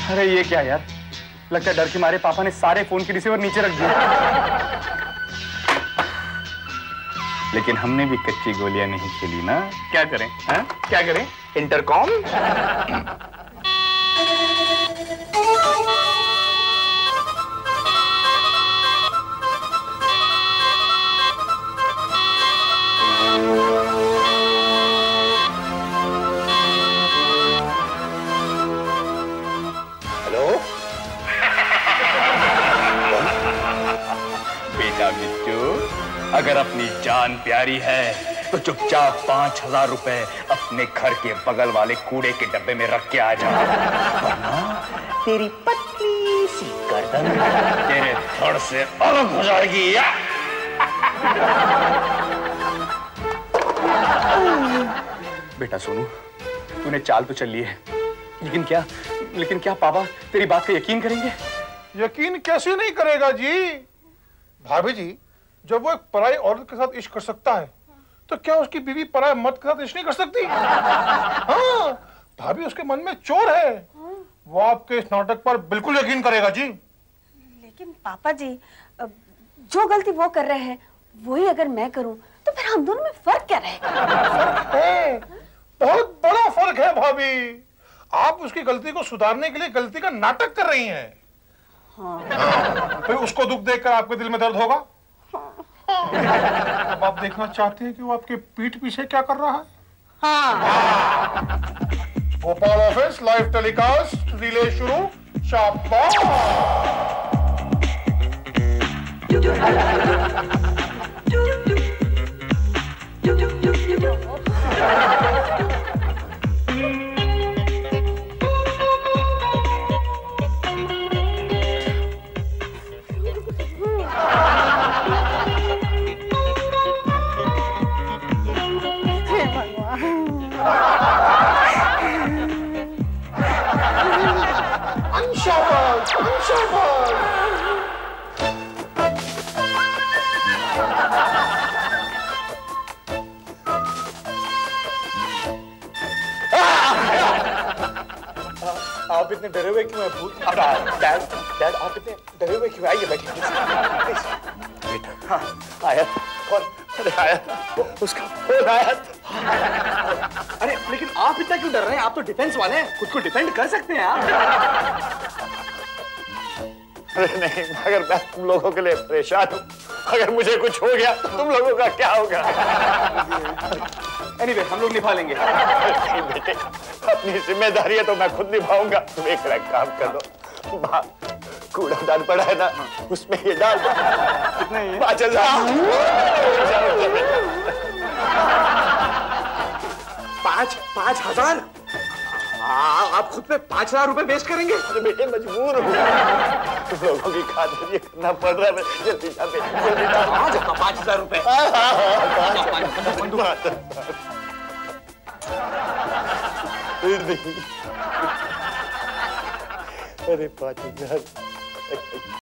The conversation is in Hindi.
अरे ये क्या यार, लगता है डर के मारे पापा ने सारे फोन के रिसीवर नीचे रख दिए। लेकिन हमने भी कच्ची गोलियां नहीं खेली ना, क्या करें? हाँ? क्या करें? इंटरकॉम? अगर अपनी जान प्यारी है तो चुपचाप 5000 रुपए अपने घर के बगल वाले कूड़े के डब्बे में रख के आ जा, वरना तेरी पतली सी गर्दन तेरे धड़ से अलग हो जाएगी। बेटा सोनू, तूने चाल तो चल ली है, लेकिन क्या पापा तेरी बात का यकीन करेंगे? यकीन कैसे नहीं करेगा जी? भाभी जी, जब वो एक पराई औरत के साथ इश्क कर सकता है, तो क्या उसकी बीवी पराई मर्द के साथ इश्क नहीं कर सकती? हाँ, भाभी उसके मन में चोर है। वो आपके इस नाटक पर बिल्कुल यकीन करेगा जी। लेकिन पापा जी, जो गलती वो कर रहे हैं वही अगर मैं करूं तो फिर हम दोनों में फर्क क्या रहेगा? फर्क है, बहुत बड़ा फर्क है भाभी। आप उसकी गलती को सुधारने के लिए गलती का नाटक कर रही हैं। हाँ। फिर उसको दुख देखकर आपके दिल में दर्द होगा। अब आप देखना चाहते हैं कि वो आपके पीठ पीछे क्या कर रहा है? हाँ। Bhopal office live telecast, relay शुरू, शाबाश। आप इतने डरे हुए क्यों हैं? डैड आप इतने डरे हुए क्यों? आइए बैठिए बेटा। हाँ, आया कौन? अरे आया, उसका फोन आया। अरे लेकिन आप इतना क्यों डर रहे हैं? आप तो डिफेंस वाले हैं, खुद को डिफेंड कर सकते हैं आप। अरे नहीं, अगर मैं तुम लोगों के लिए परेशान हूँ, अगर मुझे कुछ हो गया तो तुम लोगों का क्या होगा? एनीवे, हम लोग निभा लेंगे। बेटे, अपनी जिम्मेदारी है तो मैं खुद निभाऊंगा। तुम एक काम कर दो, कूड़ादान पड़ा है ना, उसमें ये डाल दो। कितने हैं? 5000। 5000? आप खुद पे 5000 रुपए वेस्ट करेंगे? अरे बेटे, मजबूर हूँ, तुम लोगों की खातिर ये करना पड़ रहा है। जल्दी जा बेटे, 5000 रुपए। अरे 5000।